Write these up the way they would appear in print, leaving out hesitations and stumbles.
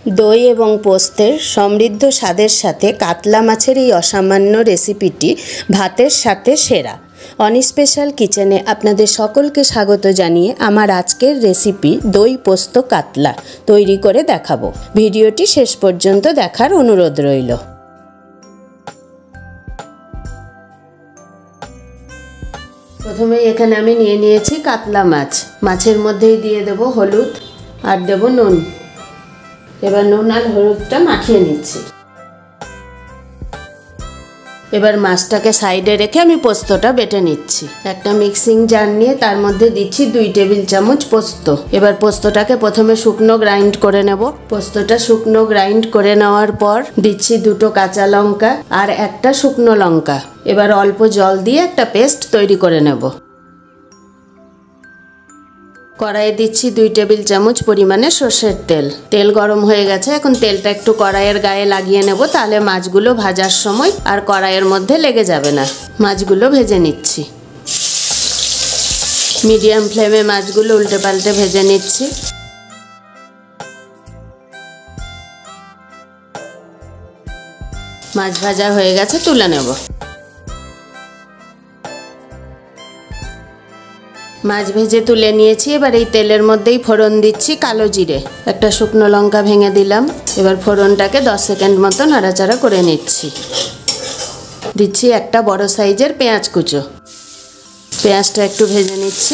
দই এবং পোস্তের সমৃদ্ধ স্বাদের সাথে কাতলা মাছের এই অসামান্য রেসিপিটি ভাতের সাথে সেরা। অনি স্পেশাল কিচেনে আপনাদের সকলকে স্বাগত জানিয়ে আমার আজকের রেসিপি দই পোস্ত কাতলা তৈরি করে দেখাবো। ভিডিওটি শেষ পর্যন্ত দেখার অনুরোধ রইল। প্রথমেই এখানে আমি নিয়ে নিয়েছি কাতলা মাছ। মাছের মধ্যেই দিয়ে দেব হলুদ আর দেব নুন। এবার নুন আর হলুদটা মাখিয়ে নিচ্ছি। এবার মাছটাকে সাইডে রেখে আমি পোস্তটা বেটে নিচ্ছি। একটা মিক্সিং জার নিয়ে তার মধ্যে দিচ্ছি 2 টেবিল চামচ পোস্ত। এবার পোস্তটাকে প্রথমে শুকনো গ্রাইন্ড করে নেব। পোস্তটা শুকনো গ্রাইন্ড করে নেওয়ার পর দিচ্ছি 2টো কাঁচা লঙ্কা আর একটা শুকনো লঙ্কা। এবার অল্প জল দিয়ে একটা পেস্ট তৈরি করে নেব। কড়াইয়ে দিচ্ছি 2 টেবিল চামচ পরিমাণে সর্ষের তেল। তেল গরম হয়ে গেছে, এখন তেলটা একটু কড়াইয়ের গায়ে লাগিয়ে নেব, তাহলে মাছগুলো ভাজার সময় আর কড়াইয়ের মধ্যে লেগে যাবে না। মাছগুলো ভেজে নিচ্ছি। মিডিয়াম ফ্লেমে মাছগুলো উল্টে পাল্টে ভেজে নিচ্ছি। মাছ ভাজা হয়ে গেছে, তুলে নেব। মাছ ভেজে তুলে নিয়েছি। এবার এই তেলের মধ্যেই ফোড়ন দিচ্ছি কালো জিরে, একটা শুকনো লঙ্কা ভেঙে দিলাম। এবার ফোড়নটাকে 10 সেকেন্ড মতো নাড়াচাড়া করে নিচ্ছি। দিচ্ছি একটা বড় সাইজের পেঁয়াজ কুচো। পেঁয়াজটা একটু ভেজে নিচ্ছি।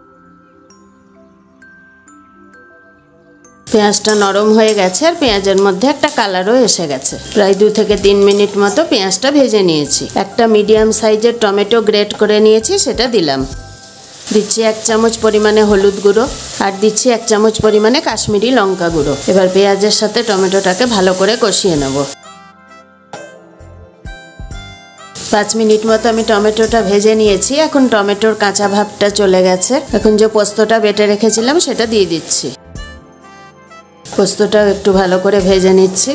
পেঁয়াজটা নরম হয়ে গেছে আর পেঁয়াজের মধ্যে একটা কালারও এসে গেছে। প্রায় 2 থেকে 3 মিনিট মতো পেঁয়াজটা ভেজে নিয়েছি। একটা মিডিয়াম সাইজের টমেটো গ্রেট করে নিয়েছি, সেটা দিলাম। দিচ্ছি 1 চামচ পরিমাণে হলুদ গুঁড়ো আর দিচ্ছি 1 চামচ পরিমাণে কাশ্মীরি লঙ্কা গুঁড়ো। এবার পেঁয়াজের সাথে টমেটোটাকে ভালো করে কষিয়ে নেব। 5 মিনিট মতো আমি টমেটোটা ভেজে নিয়েছি। এখন টমেটোর কাঁচা ভাবটা চলে গেছে। এখন যে পোস্তটা বেটে রেখেছিলাম সেটা দিয়ে দিচ্ছি। পোস্তটাও একটু ভালো করে ভেজে নিচ্ছি।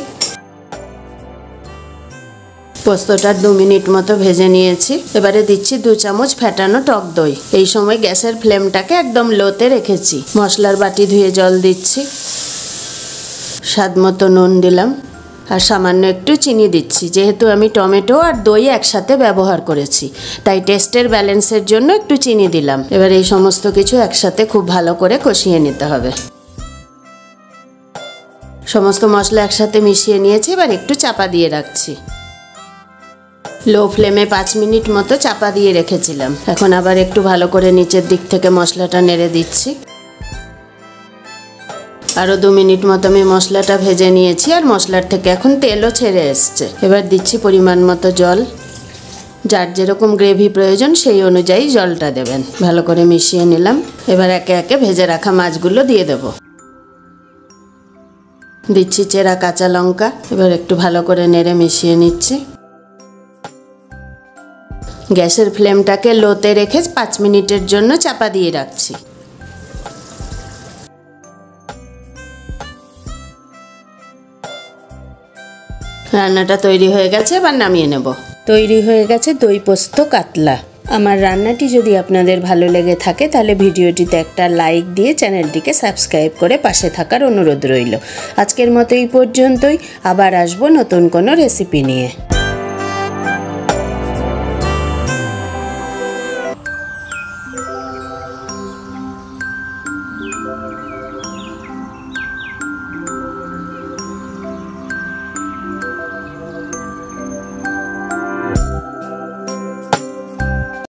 পোস্তটা 2 মিনিট মতো ভেজে নিয়েছি। এবারে দিচ্ছি 2 চামচ ফেটানো টক দই। এই সময় গ্যাসের ফ্লেমটাকে একদম লোতে রেখেছি। মশলার বাটি ধুয়ে জল দিচ্ছি। স্বাদ মতো নুন দিলাম আর সামান্য একটু চিনি দিচ্ছি। যেহেতু আমি টমেটো আর দই একসাথে ব্যবহার করেছি, তাই টেস্টের ব্যালেন্সের জন্য একটু চিনি দিলাম। এবার এই সমস্ত কিছু একসাথে খুব ভালো করে কষিয়ে নিতে হবে। সমস্ত মশলা একসাথে মিশিয়ে নিয়েছি। এবার একটু চাপা দিয়ে রাখছি। লো ফ্লেমে 5 মিনিট মতো চাপা দিয়ে রেখেছিলাম। এখন আবার একটু ভালো করে নিচের দিক থেকে মশলাটা নেড়ে দিচ্ছি। আরও 2 মিনিট মতো আমি মশলাটা ভেজে নিয়েছি আর মশলার থেকে এখন তেলও ছেড়ে এসছে। এবার দিচ্ছি পরিমাণ মতো জল। যার যেরকম গ্রেভি প্রয়োজন সেই অনুযায়ী জলটা দেবেন। ভালো করে মিশিয়ে নিলাম। এবার একে একে ভেজে রাখা মাছগুলো দিয়ে দেব। দিচ্ছি চেরা কাঁচা লঙ্কা। এবার একটু ভালো করে নেড়ে মিশিয়ে নিচ্ছি। গ্যাসের ফ্লেমটাকে লোতে রেখে 5 মিনিটের জন্য চাপা দিয়ে রাখছি। রান্নাটা তৈরি হয়ে গেছে, এবার নামিয়ে নেব। তৈরি হয়ে গেছে দই পোস্ত কাতলা। আমার রান্নাটি যদি আপনাদের ভালো লেগে থাকে তাহলে ভিডিওটিতে একটা লাইক দিয়ে চ্যানেলটিকে সাবস্ক্রাইব করে পাশে থাকার অনুরোধ রইল। আজকের মতো এই পর্যন্তই। আবার আসবো নতুন কোনো রেসিপি নিয়ে।